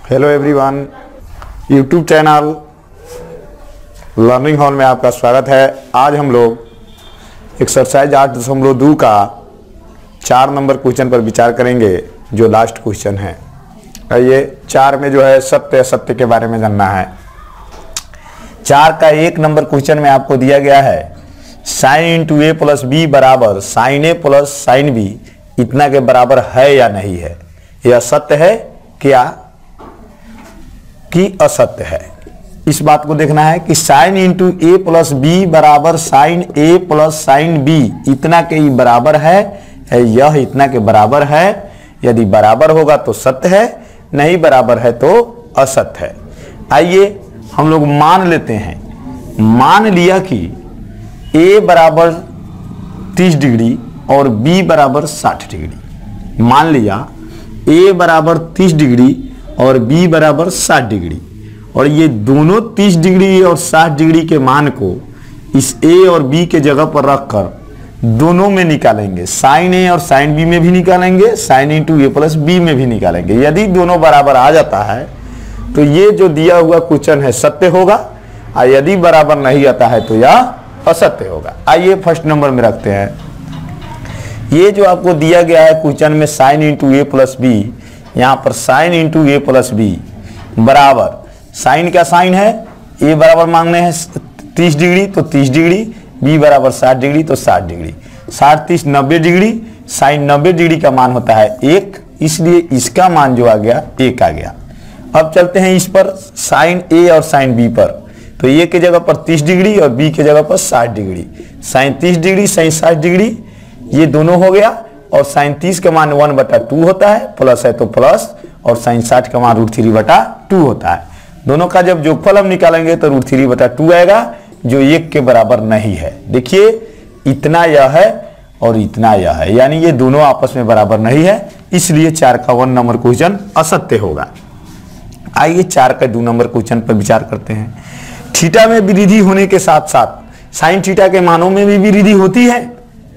Hello everyone, YouTube channel Learning Hall में आपका स्वागत है। आज हम लोग एक्सरसाइज 8.2 का 4 नंबर क्वेश्चन पर विचार करेंगे, जो लास्ट क्वेश्चन है। ये 4 में जो है सत्य असत्य के बारे में जानना है। 4 का 1 नंबर क्वेश्चन में आपको दिया गया है sine into A plus B बराबर sine A plus sine B इतना के बराबर है या नहीं है। यह सत्य है क्या कि असत्य है, इस बात को देखना है कि sine into A plus B बराबर sine A plus sine B इतना के ही बराबर है, यह इतना के बराबर है। यदि बराबर होगा तो सत्य है, नहीं बराबर है तो असत्य है। आइए हम लोग मान लेते हैं, मान लिया कि ए बराबर 30 डिग्री और बी बराबर 60 डिग्री। मान लिया ए बराबर 30 डिग्री और बी बराबर 60 डिग्री, और ये दोनों 30 डिग्री और 60 डिग्री के मान को इस ए और बी के जगह पर रखकर दोनों में निकालेंगे। साइन ए और साइन बी में भी निकालेंगे, sine into A plus B में भी निकालेंगे। यदि दोनों बराबर आ जाता है तो ये जो दिया हुआ क्वेश्चन है सत्य होगा, और यदि बराबर नहीं आता है तो यह असत्य होगा। आइए फर्स्ट नंबर में रखते हैं। ये जो आपको दिया गया है क्वेश्चन में sine into A plus B, यहाँ पर sine into A plus B बराबर साइन का साइन है, ए बराबर मांगने हैं 30 डिग्री तो 30 डिग्री, बी बराबर 60 डिग्री तो 60 डिग्री। 60 30 90 डिग्री, साइन 90 डिग्री का मान होता है 1, इसलिए इसका मान जो आ गया 1 आ गया। अब चलते हैं इस पर साइन ए और साइन बी पर। तो ए के जगह पर 30 डिग्री और बी के जगह पर 60 degree. Sine 30 degree sine 60 degree ये दोनों हो गया, और साइन 30 का मान 1/2 होता है, प्लस है तो प्लस, और साइन 60 का मान √3/2 होता है। दोनों का जब जोगफल हम निकालेंगे तो √3/2 आएगा, जो 1 के बराबर नहीं है। देखिए इतना यह है और इतना यह है, यानी ये दोनों आपस में बराबर नहीं है, इसलिए 4 का 1 नंबर क्वेश्चन असत्य होगा। आइए 4 का 2 नंबर क्वेश्चन पर विचार करते हैं। थीटा में वृद्धि होने के साथ साथ साइन थीटा के मानों में भी वृद्धि होती है,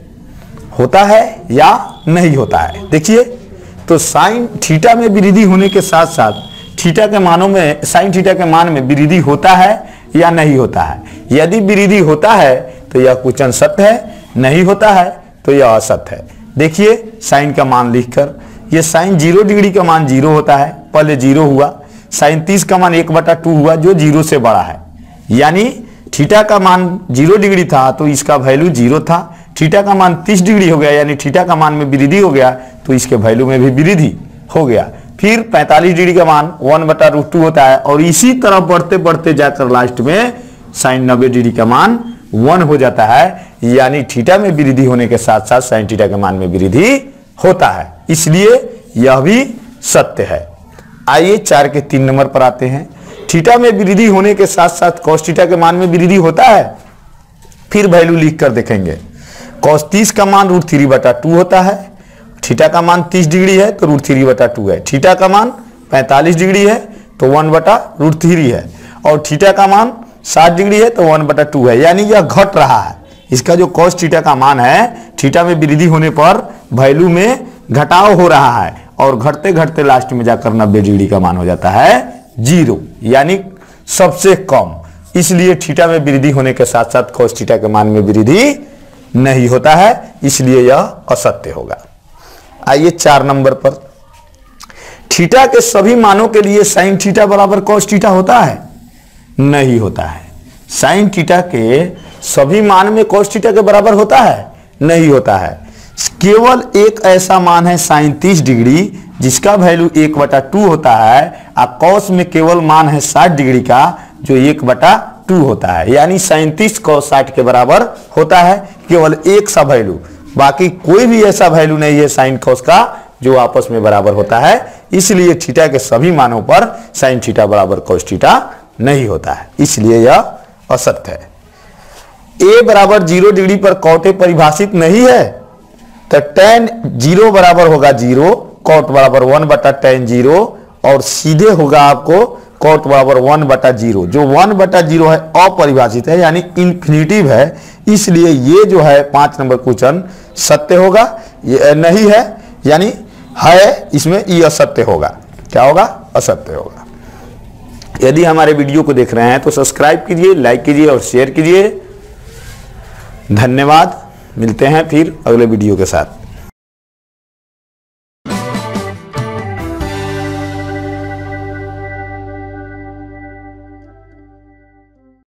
होता है या नहीं होता है। देखिए तो साइन थीटा में वृद्धि होने के साथ साथ थीटा के मानों में, साइन थीटा के मान में वृद्धि होता है या नहीं होता है। यदि वृद्धि होता है तो यह क्वेश्चन सत्य है, नहीं होता है तो यह असत्य है। देखिए साइन का मान लिखकर, यह साइन 0 डिग्री का मान 0 होता है, पहले 0 हुआ। साइन 30 का मान 1/2 हुआ, जो 0 से बड़ा है, यानी थीटा का मान 0 डिग्री था तो इसका वैल्यू 0 था। थीटा का मान 30 डिग्री हो गया, यानी थीटा का मान में वृद्धि हो गया, तो इसके वैल्यू में भी वृद्धि हो गया। फिर 45 डिग्री का मान 1/√2 होता है, और इसी तरह बढ़ते बढ़ते जाकर लास्ट में साइन 90 डिग्री का मान 1 हो जाता है, यानी थीटा में वृद्धि होने के साथ साथ साइन थीटा के मान में वृद्धि होता है, इसलिए यह भी सत्य है। आइए 4 के 3 नंबर पर आते हैं। थीटा में वृद्धि होने के साथ साथ कॉस थीटा के मान में वृद्धि होता है, फिर वैल्यू लिख कर देखेंगे। कॉस 30 का मान √3/2 होता है, थीटा का मान 30 डिग्री है तो √3/2 है। थीटा का मान 45 डिग्री है तो 1/√3 है, और थीटा का मान 60 डिग्री है तो 1/2 है, यानी यह घट रहा है। इसका जो कॉस थीटा का मान है, थीटा में वृद्धि होने पर वैल्यू में घटाव हो रहा है, और घटते घटते लास्ट में जाकर 90 डिग्री का मान हो जाता है 0, यानी सबसे कम। इसलिए थीटा में वृद्धि होने के साथ साथ कॉस थीटा के मान में वृद्धि नहीं होता है, इसलिए यह असत्य होगा। आइए 4 नंबर पर। थीटा के सभी मानों के लिए साइन थीटा बराबर कॉस थीटा होता है, नहीं होता है। साइन थीटा के सभी मान में कॉस थीटा के बराबर होता है, नहीं होता है। केवल एक ऐसा मान है साइन 30 डिग्री जिसका वैल्यू 1/2 होता है, और कॉस में केवल मान है 60 डिग्री का जो 1/2 होता है, यानी साइन 30 कॉस 60 के बराबर होता है। केवल एक सा वैल्यू, बाकी कोई भी ऐसा वैल्यू नहीं है साइन कॉस का जो आपस में बराबर होता है, इसलिए थीटा के सभी मानों पर साइन थीटा बराबर कॉस थीटा नहीं होता है, इसलिए यह असत्य है। ए बराबर 0 डिग्री पर कॉट ए परिभाषित नहीं है, तो tan 0 बराबर होगा 0, कॉट बराबर 1/tan 0, और सीधे होगा आपको कॉट बराबर 1/0, जो 1/0 है अपरिभाषित है, यानी इन्फिनिटिव है, इसलिए ये जो है 5 नंबर क्वेश्चन सत्य होगा। ये नहीं है, यानी है इसमें ये असत्य होगा। क्या होगा? असत्य होगा। यदि हमारे वीडियो को देख रहे हैं तो सब्सक्राइब कीजिए, लाइक कीजिए और शेयर कीजिए। धन्यवाद। मिलते हैं फिर अगले वीडियो के साथ।